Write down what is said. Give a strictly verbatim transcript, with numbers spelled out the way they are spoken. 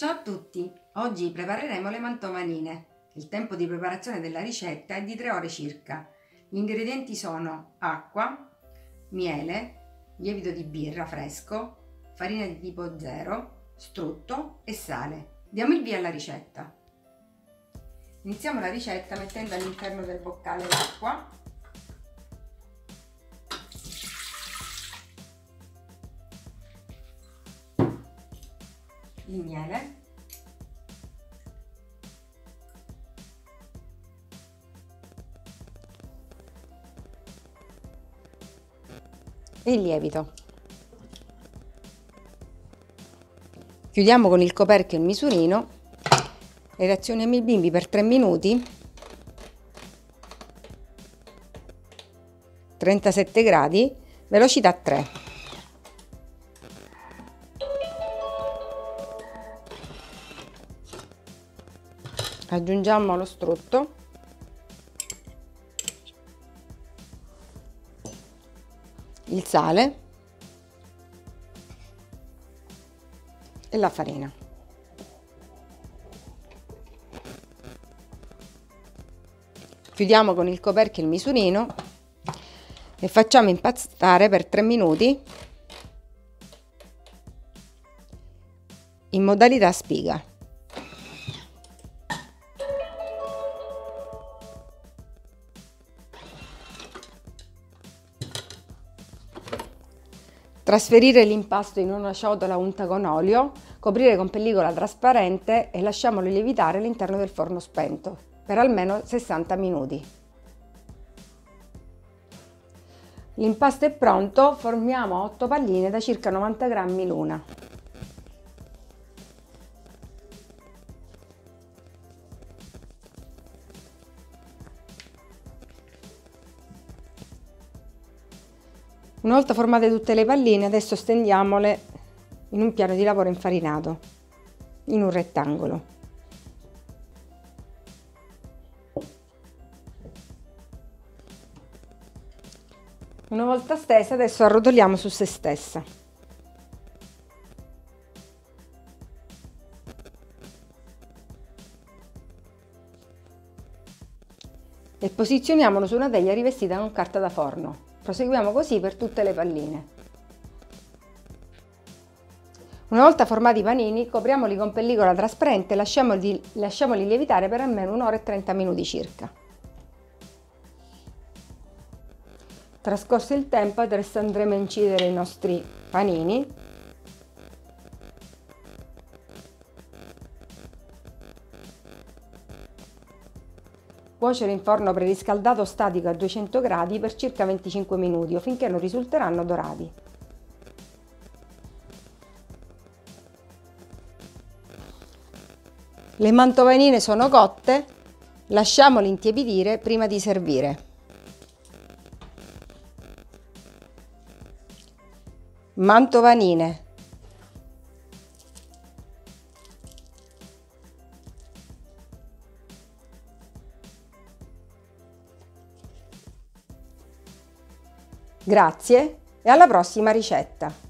Ciao a tutti! Oggi prepareremo le mantomanine. Il tempo di preparazione della ricetta è di tre ore circa. Gli ingredienti sono acqua, miele, lievito di birra fresco, farina di tipo zero, strutto e sale. Diamo il via alla ricetta. Iniziamo la ricetta mettendo all'interno del boccale l'acqua, il miele, e il lievito. Chiudiamo con il coperchio il misurino e reazioniamo il bimbi per tre minuti, trentasette gradi, velocità tre. Aggiungiamo lo strutto, il sale e la farina. Chiudiamo con il coperchio il misurino e facciamo impastare per tre minuti in modalità spiga. Trasferire l'impasto in una ciotola unta con olio, coprire con pellicola trasparente e lasciamolo lievitare all'interno del forno spento per almeno sessanta minuti. L'impasto è pronto, formiamo otto palline da circa novanta grammi l'una. Una volta formate tutte le palline, adesso stendiamole in un piano di lavoro infarinato, in un rettangolo. Una volta stesa, adesso arrotoliamo su se stessa. E posizioniamolo su una teglia rivestita con carta da forno. Proseguiamo così per tutte le palline. Una volta formati i panini, copriamoli con pellicola trasparente e lasciamoli, lasciamoli lievitare per almeno un'ora e trenta minuti circa. Trascorso il tempo, adesso andremo a incidere i nostri panini. Cuocere in forno preriscaldato statico a duecento gradi per circa venticinque minuti o finché non risulteranno dorati. Le mantomanine sono cotte, lasciamole intiepidire prima di servire. Mantomanine. Grazie e alla prossima ricetta!